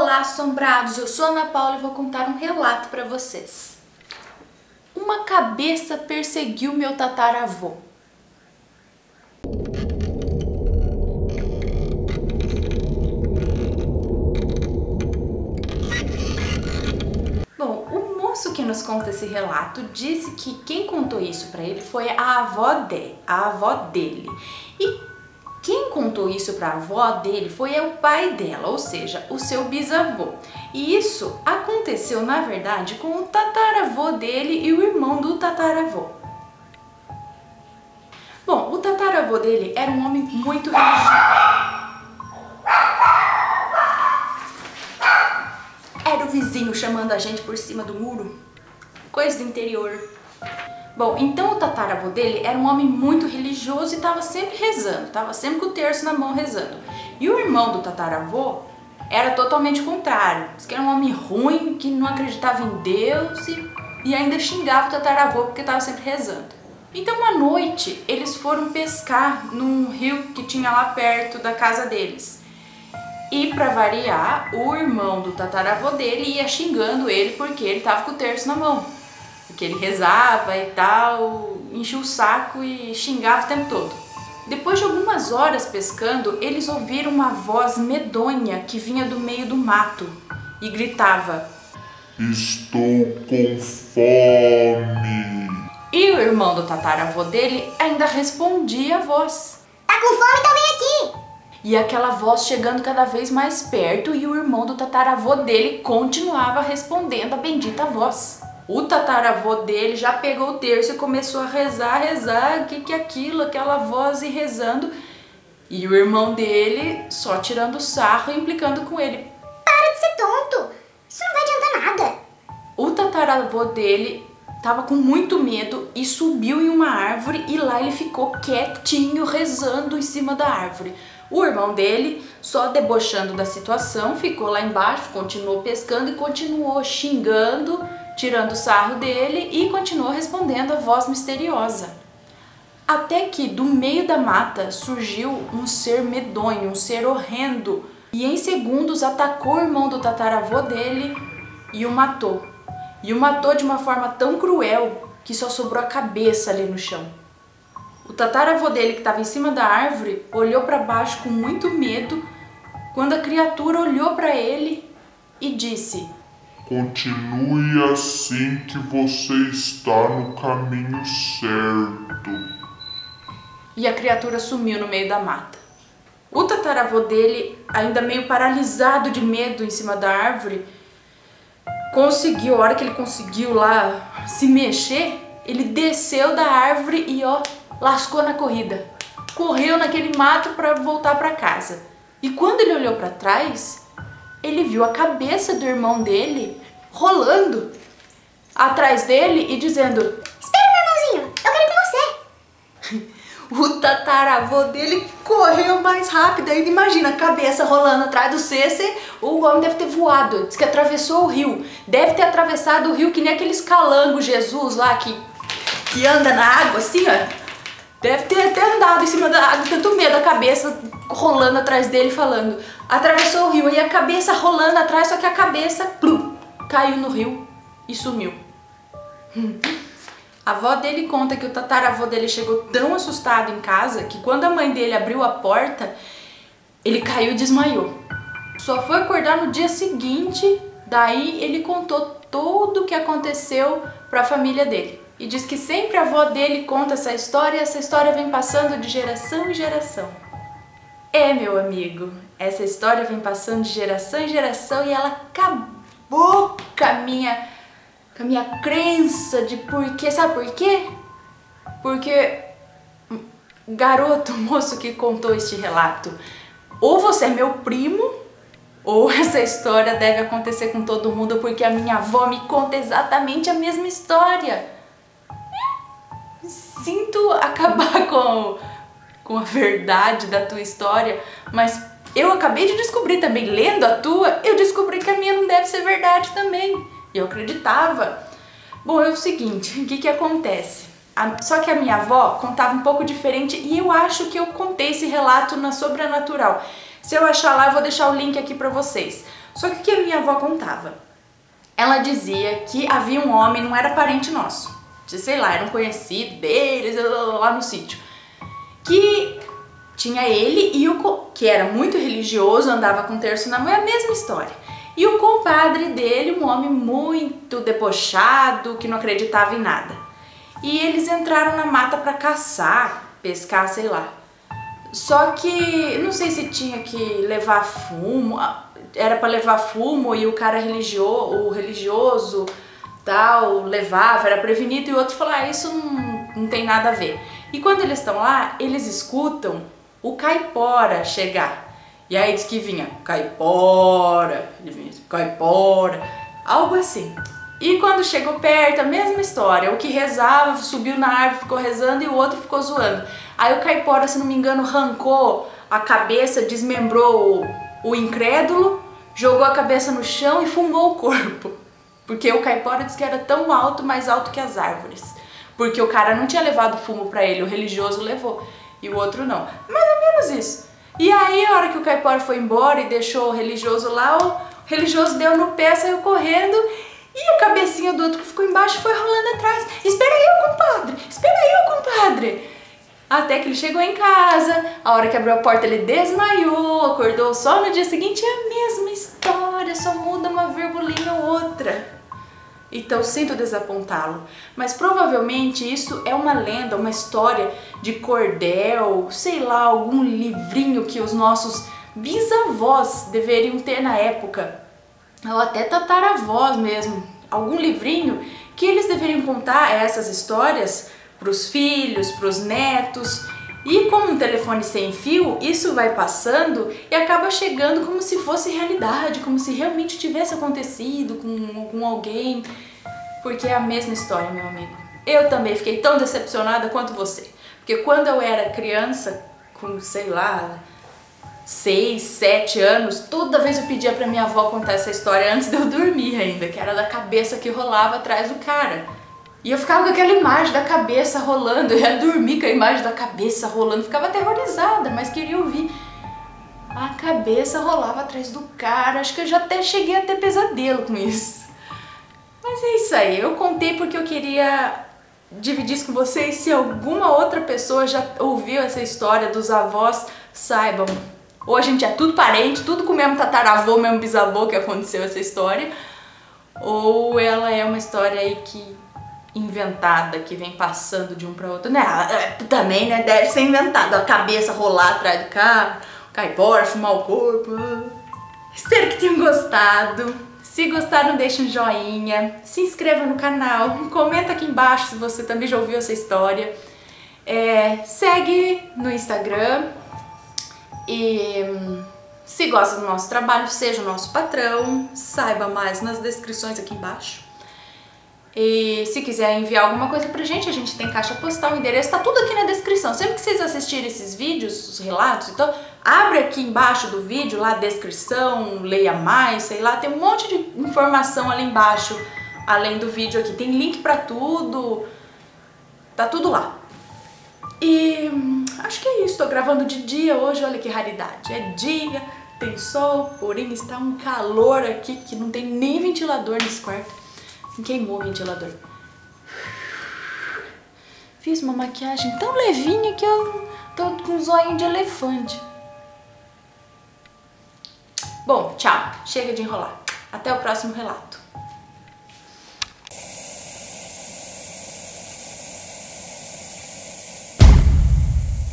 Olá, assombrados! Eu sou a Ana Paula e vou contar um relato para vocês. Uma cabeça perseguiu meu tataravô. Bom, o moço que nos conta esse relato disse que quem contou isso para ele foi a avó dele. E quem contou isso para a avó dele foi o pai dela, ou seja, o seu bisavô. E isso aconteceu, na verdade, com o tataravô dele e o irmão do tataravô. Bom, o tataravô dele era um homem muito religioso. Era o vizinho chamando a gente por cima do muro. Coisa do interior. Bom, então o tataravô dele era um homem muito religioso e estava sempre rezando, estava sempre com o terço na mão rezando. E o irmão do tataravô era totalmente contrário, diz que era um homem ruim, que não acreditava em Deus e ainda xingava o tataravô porque estava sempre rezando. Então uma noite eles foram pescar num rio que tinha lá perto da casa deles. E para variar, o irmão do tataravô dele ia xingando ele porque ele estava com o terço na mão. Porque ele rezava e tal, enchia o saco e xingava o tempo todo. Depois de algumas horas pescando, eles ouviram uma voz medonha que vinha do meio do mato e gritava: "Estou com fome." E o irmão do tataravô dele ainda respondia a voz: "Tá com fome? Então vem aqui." E aquela voz chegando cada vez mais perto e o irmão do tataravô dele continuava respondendo a bendita voz. O tataravô dele já pegou o terço e começou a rezar, o que é aquilo, aquela voz e rezando. E o irmão dele só tirando sarro e implicando com ele. "Para de ser tonto, isso não vai adiantar nada." O tataravô dele estava com muito medo e subiu em uma árvore e lá ele ficou quietinho rezando em cima da árvore. O irmão dele, só debochando da situação, ficou lá embaixo, continuou pescando e continuou xingando, tirando o sarro dele e continuou respondendo a voz misteriosa. Até que do meio da mata surgiu um ser medonho, um ser horrendo, e em segundos atacou o irmão do tataravô dele e o matou. E o matou de uma forma tão cruel que só sobrou a cabeça ali no chão. O tataravô dele, que estava em cima da árvore, olhou para baixo com muito medo quando a criatura olhou para ele e disse: "Continue assim que você está no caminho certo." E a criatura sumiu no meio da mata. O tataravô dele, ainda meio paralisado de medo em cima da árvore, a hora que ele conseguiu lá se mexer, ele desceu da árvore e lascou na corrida. Correu naquele mato para voltar para casa. E quando ele olhou para trás, ele viu a cabeça do irmão dele rolando atrás dele e dizendo: "Espera, meu irmãozinho, eu quero ir com você." O tataravô dele correu mais rápido ainda. Imagina a cabeça rolando atrás do César. O homem deve ter voado, diz que atravessou o rio. Deve ter atravessado o rio que nem aqueles calangos Jesus lá que anda na água assim, ó. Deve ter até andado em cima da água, tanto medo, a cabeça rolando atrás dele falando. Atravessou o rio e a cabeça rolando atrás, só que a cabeça caiu no rio e sumiu. A avó dele conta que o tataravô dele chegou tão assustado em casa que quando a mãe dele abriu a porta, ele caiu e desmaiou. Só foi acordar no dia seguinte, daí ele contou tudo o que aconteceu para a família dele. E diz que sempre a avó dele conta essa história e essa história vem passando de geração em geração. Meu amigo, essa história vem passando de geração em geração e ela acabou com a minha crença de por quê. Sabe por quê? Porque garoto, moço que contou este relato, ou você é meu primo, ou essa história deve acontecer com todo mundo, porque a minha avó me conta exatamente a mesma história. Sinto acabar com a verdade da tua história, mas eu acabei de descobrir também, lendo a tua, eu descobri que a minha não deve ser verdade também. Eu acreditava. Bom, é o seguinte, o que acontece? Só que a minha avó contava um pouco diferente e eu acho que eu contei esse relato na Sobrenatural. Se eu achar lá, eu vou deixar o link aqui pra vocês. Só que o que a minha avó contava? Ela dizia que havia um homem, não era parente nosso, sei lá, era um conhecido deles lá no sítio, que tinha ele e que era muito religioso, andava com terço na mão, é a mesma história. E o compadre dele, um homem muito debochado, que não acreditava em nada. E eles entraram na mata para caçar, pescar, sei lá. Só que não sei se tinha que levar fumo, era para levar fumo e o cara religioso tal, levava, era prevenido, e o outro falou, isso não tem nada a ver. E quando eles estão lá, eles escutam o caipora chegar. E aí diz que vinha caipora, ele vinha caipora, algo assim. E quando chegou perto, a mesma história, o que rezava, subiu na árvore, ficou rezando e o outro ficou zoando. Aí o caipora, se não me engano, arrancou a cabeça, desmembrou o incrédulo, jogou a cabeça no chão e fumou o corpo. Porque o caipora disse que era tão alto, mais alto que as árvores. Porque o cara não tinha levado fumo pra ele, o religioso levou, e o outro não. Mais ou menos isso. E aí, a hora que o caipora foi embora e deixou o religioso lá, o religioso deu no pé, saiu correndo, e a cabecinha do outro que ficou embaixo foi rolando atrás. Espera aí, compadre! Espera aí, compadre! Até que ele chegou em casa, a hora que abriu a porta ele desmaiou, acordou só no dia seguinte, é a mesma história, só muda uma virgulinha ou outra. Então sinto desapontá-lo, mas provavelmente isso é uma lenda, uma história de cordel, sei lá, algum livrinho que os nossos bisavós deveriam ter na época, ou até tataravós mesmo, algum livrinho que eles deveriam contar essas histórias para os filhos, para os netos. E com um telefone sem fio, isso vai passando e acaba chegando como se fosse realidade, como se realmente tivesse acontecido com alguém. Porque é a mesma história, meu amigo. Eu também fiquei tão decepcionada quanto você. Porque quando eu era criança, com, sei lá, 6, 7 anos, toda vez eu pedia pra minha avó contar essa história antes de eu dormir ainda, que era da cabeça que rolava atrás do cara. E eu ficava com aquela imagem da cabeça rolando, eu ia dormir com a imagem da cabeça rolando, ficava aterrorizada, mas queria ouvir. A cabeça rolava atrás do cara, acho que eu já até cheguei a ter pesadelo com isso. Mas é isso aí, eu contei porque eu queria dividir isso com vocês. Se alguma outra pessoa já ouviu essa história dos avós, saibam. Ou a gente é tudo parente, tudo com o mesmo tataravô, mesmo bisavô que aconteceu essa história. Ou ela é uma história aí que inventada, que vem passando de um para outro. Né? Também, né? Deve ser inventado. A cabeça rolar atrás do carro, caipora, fumar o corpo. Espero que tenham gostado. Se gostaram, deixa um joinha, se inscreva no canal, comenta aqui embaixo se você também já ouviu essa história. Segue no Instagram e se gosta do nosso trabalho, seja o nosso patrão, saiba mais nas descrições aqui embaixo. E se quiser enviar alguma coisa pra gente, a gente tem caixa postal, o endereço, tá tudo aqui na descrição. Sempre que vocês assistirem esses vídeos, os relatos, então, abre aqui embaixo do vídeo, lá a descrição, leia mais, sei lá, tem um monte de informação ali embaixo, além do vídeo aqui. Tem link pra tudo, tá tudo lá. E acho que é isso, tô gravando de dia hoje, olha que raridade. É dia, tem sol, porém está um calor aqui que não tem nem ventilador nesse quarto. Queimou o ventilador. Fiz uma maquiagem tão levinha que eu tô com um zoinho de elefante. Bom, tchau. Chega de enrolar. Até o próximo relato.